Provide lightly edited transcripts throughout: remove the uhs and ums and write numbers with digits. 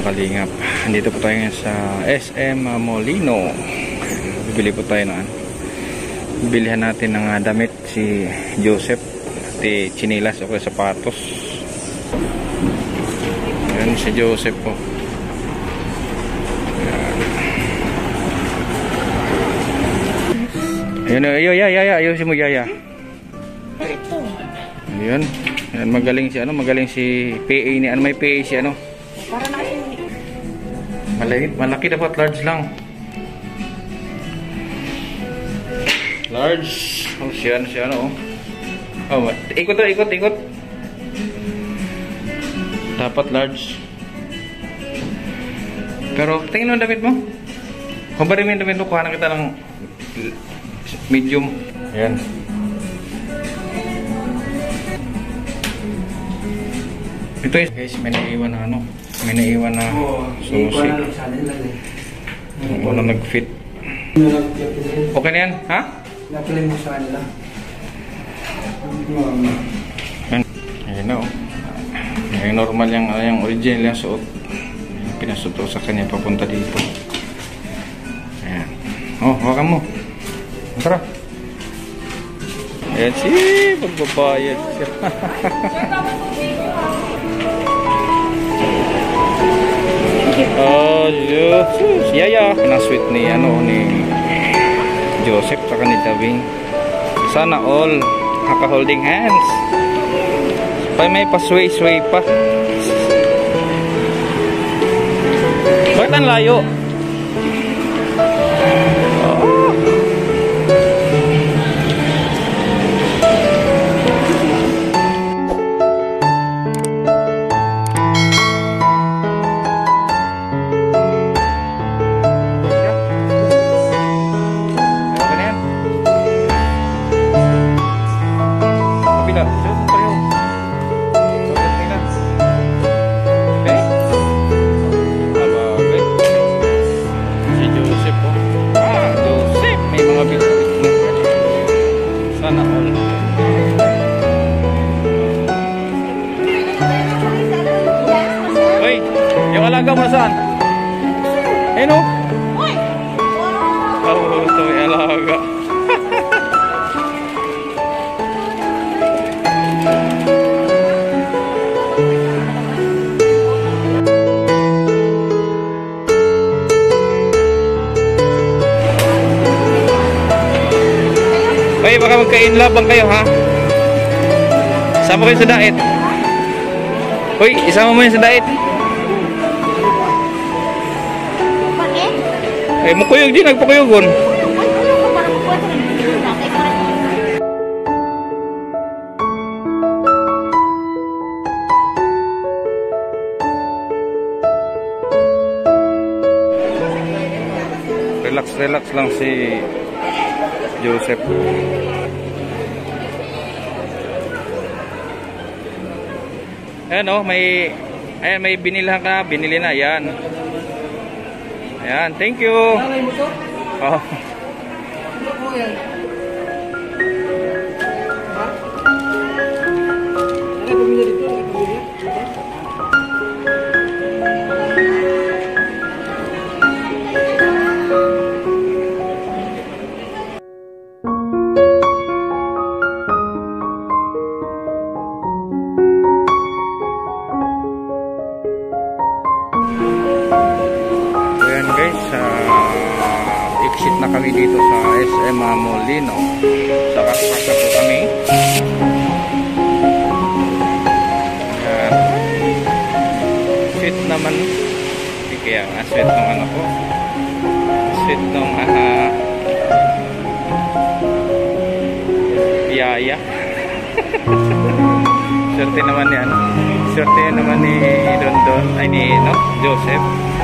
kalingap. Dito po tayo ngayon sa SM Molino. Bibili po tayo ng bilihan natin ng damit si Joseph. Pati chinilas o kaya sapatos. Ayan si Joseph po. Ayan, ayusin mo, Yaya. Ayan. Ayan, magaling si PA ni may PA si Para na malaki dapat, large lang. Large. Oh, siya oh. Oh, ikot. Dapat large. Pero tingin mo ang damit mo. Kung ba rin yung damit mo, kuha na kita ng medium. Ayan. Ito guys, may naiwan na susi. Wala nag-fit. Okay na yan, ha? Nakilim mo sa kanila. Ayan o. Ayan, normal yung original yung suot. Pinasuto sa kanya papunta dito. Ayan. Oh, hawakan mo. Tara. Ayan magbabayad siya. Oh, Jesus. Yaya. Pinasweet ni Joseph saka ni Tabing. Sana all naka-holding hands. May pa-sway pa. Bakit ang layo? Oh. Alaga mo na saan? Ayun o. Oh, ito may alaga. Ay, baka magka-inlove kayo, ha? Sama kayo sa dait. Uy, isama mo yun sa dait. Eh, mukuyog din, nagpakuyugon. Relax lang si Joseph. Ayan o, may binilhan ka, binili na, yan. Ayan, thank you. Oh. Exit na kami dito sa SM Molino. Sa Kasaka po kami. Sweet naman. Kaya sweet nung ko. Sweet nung Yaya. Swerte naman ni Swerte naman ni Dondon. Ay ni Joseph.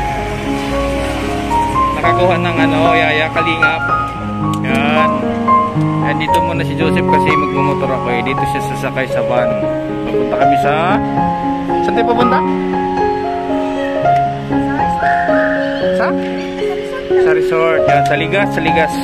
Nakakuha ng Yaya kalingap. Yan. Yan, dito muna si Joseph kasi magmumotor ako eh. Dito siya sasakay sa van. Papunta kami sa... Saan tayo papunta? Sa resort. Yan, sa Ligas.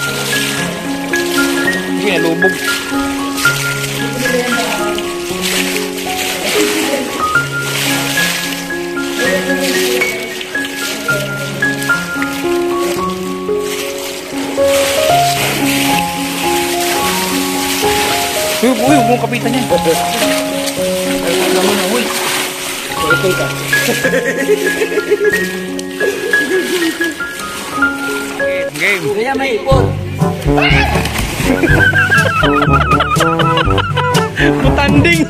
Hindi, nalubog. Uy, huwag mong kapitan yan. Alam mo na, uy. Ito ka. Game. Kaya may ipon. Butanding.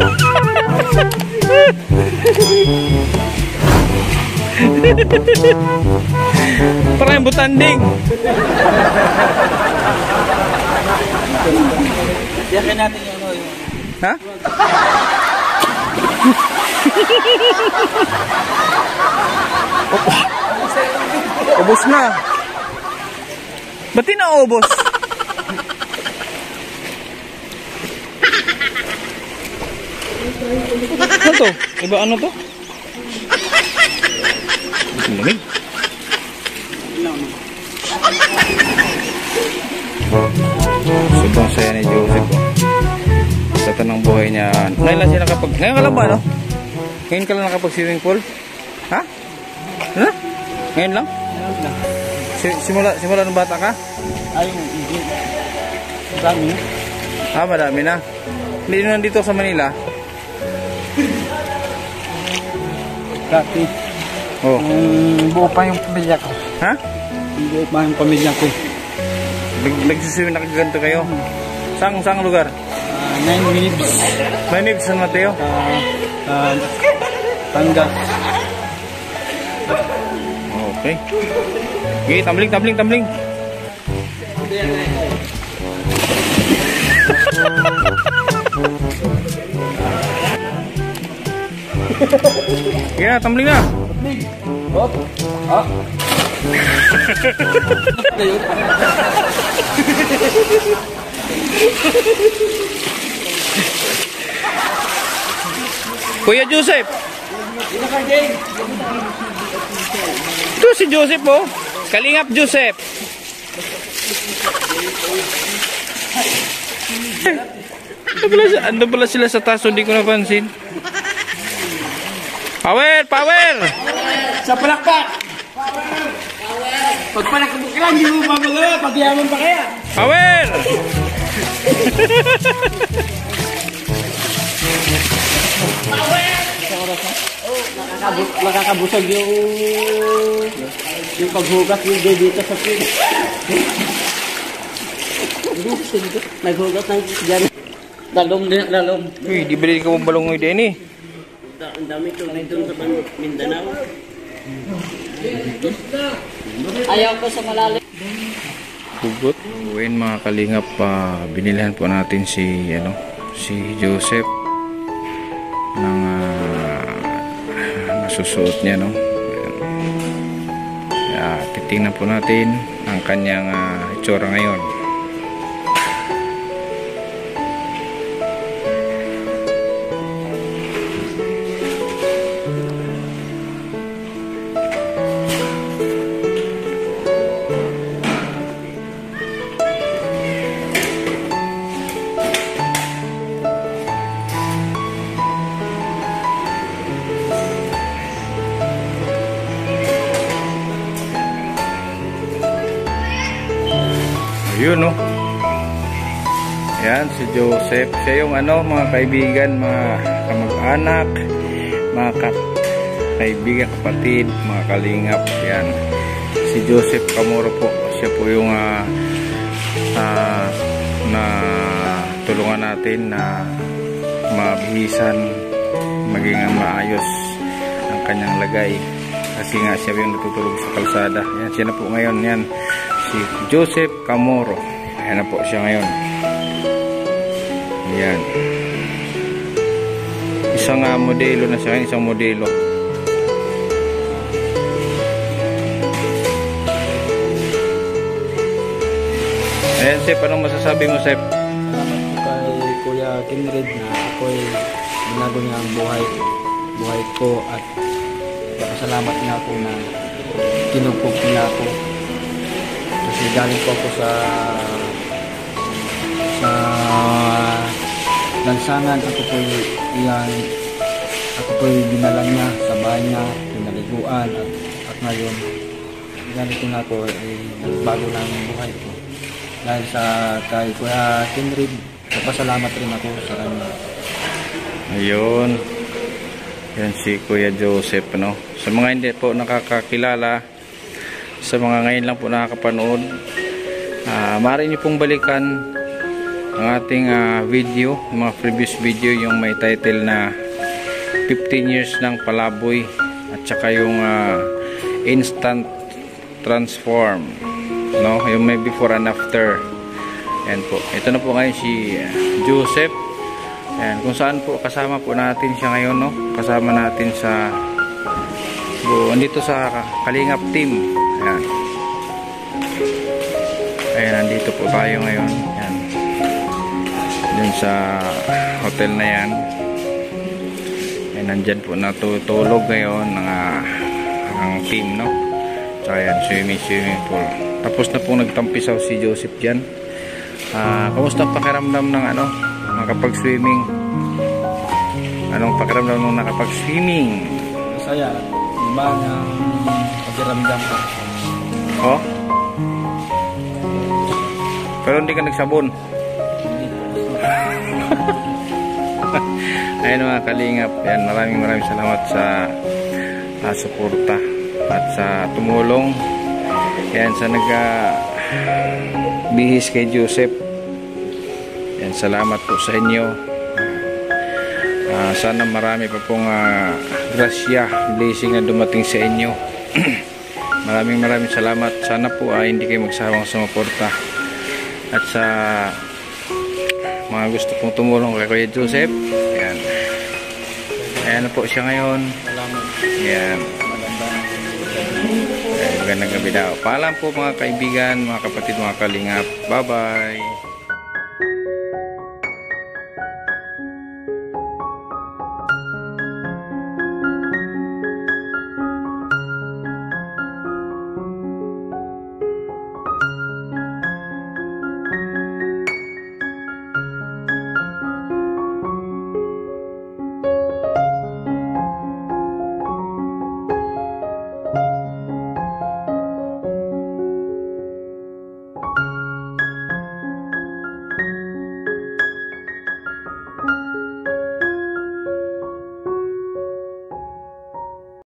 Parang yung butanding. Yakin natin yung ano yung... Ha? Ubos na. Ba't di naubos? Ano to? Iba ano to? Ang lamig. Sobrang saya ni Joseph. Sa tanong buhay niya. Ngayon lang siya nakapag... Ngayon ka lang ba, no? Ngayon ka lang nakapag swimming pool? Ha? Ano? Ngayon lang? Simula nung bata ka? Ay, dami. Ah, madami na. Hindi naman dito sa Manila. Dati. Oh. Buo pa yung pamilya ko. Ha? Buo pa yung pamilya ko. Nagsiswimming na kaganto kayo? Saan lugar? 9 minutes. Manib, San Mateo? Tangas. Okay. Okay, tumbling. Yeah, tumbling na. Hop. Ah. Kuya Joseph. Ito si Joseph, oh. Kalingap Joseph. Ando pala sila sa taso, hindi ko napansin. Power! Sa palakpak! Pag palakpak ka lang, hindi mo mamagawa. Pagyaman pa kaya. Power! Nakakabusag yung paghugas yung dito sa pin. Naghugas ng dyan. Lalom. Uy, di bali ka mong balong ngayon din eh. Ang dami tubig doon sa Mindanao. Ayaw ko sa malalim. Hugot. Uwin mga kalingap, binilhan po natin si Joseph ng nasusuot niya, no. Titingnan po natin ang kanyang itsura ngayon. Yun, no. Yan si Joseph. Siya yung mga kaibigan, mga kamag-anak, mga kaibigan, kapatid, mga kalingap. Yan. Si Joseph Camoro po. Siya po yung na tulungan natin na mabihisan, maging maayos ang kanyang lagay. Kasi nga siya yung natutulog sa kalsada. Yan, siya na po ngayon. Yan. Si Joseph Camoro. Ayan na po siya ngayon. Ayan. Isang modelo na siya. Isang modelo. Ayan, Sep. Anong masasabi mo, Sep? Salamat po kay Kuya Kinred na ako'y binago niya ang buhay ko at salamat nga po na kinupog niya ako. galing po ako sa lansangan. Ako po dinala niya sa bahay niya, pinaliguan at ngayon ganito na po nagbago na ang buhay ko. Dahil sa kay Kuya Kinrid, napasalamat rin ako sa kanya. Ayun. Yan si Kuya Joseph, no? Sa mga hindi po nakakakilala, sa mga ngayon lang po nakakapanood, maaari niyo pong balikan ang ating video, mga previous video, yung may title na 15 years ng palaboy at saka yung instant transform, no? Yung may before and after. Yan po. Ito na po ngayon si Joseph. Yan, kung saan po kasama po natin siya ngayon, no? Kasama natin sa andito sa Kalingap team. Yan. Ayan, nandito po tayo ngayon. Yan. Dun sa hotel na yan. Ayan, nandyan po natutulog ngayon ang team, no? So ayan, swimming pool. Tapos na po nagtampisaw si Joseph dyan. Kamusta pakiramdam ng nakapag-swimming? Anong pakiramdam nung nakapag-swimming? Masaya. Iba ng pakiramdam ko. Oh? Pero hindi ka nagsabon? Ayun mga kalingap. Yan, maraming salamat sa suporta at sa tumulong. Yan, sa bihis kay Joseph. Yan, salamat po sa inyo. Sana marami pa pong grasya, blessing na dumating sa inyo. Maraming salamat. Sana po hindi kayo magsawang sumuporta. At sa mga gusto pong tumulong kay Kuya Joseph, yan. Ayan na po siya ngayon. Yan. Magandang gabi daw. Paalam po mga kaibigan, mga kapatid, mga kalingap. Bye-bye.